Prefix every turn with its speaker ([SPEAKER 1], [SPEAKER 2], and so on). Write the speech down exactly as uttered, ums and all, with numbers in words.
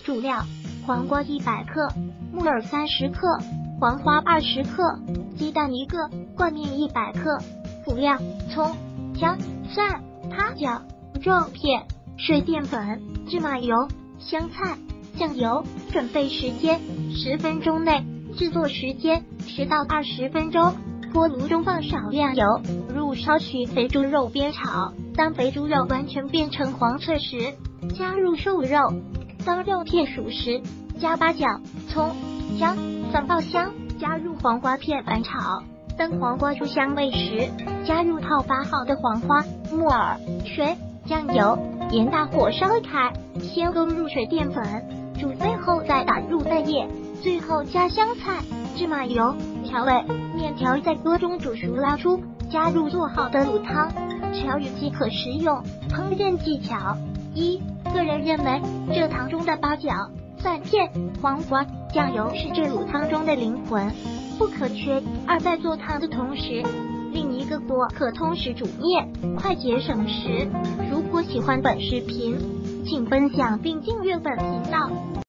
[SPEAKER 1] 主料：黄瓜一百克，木耳三十克，黄花二十克，鸡蛋一个，灌面一百克。辅料：葱、姜、蒜、八角、肉片、水淀粉、芝麻油、香菜、酱油。准备时间十分钟内，制作时间十到二十分钟。锅炉中放少量油，入烧取肥猪肉煸炒。当肥猪肉完全变成黄脆时，加入瘦肉。当肉片熟时，加八角、葱、姜、蒜爆香，加入黄瓜片翻炒。当黄瓜出香味时，加入泡发好的黄花、木耳、水、酱油，沿大火烧开，先勾入水淀粉，煮沸后再打入蛋液，最后加香菜、芝麻油调味。面条在锅中煮熟捞出，加入做好的卤汤，调匀即可食用。烹饪技巧：一、个人认为这汤中的八角、蒜片、黄瓜、酱油是这卤汤中的灵魂，不可缺。二、在做汤的同时，另一个锅可同时煮面，快捷省时。如果喜欢本视频，请分享并订阅本频道。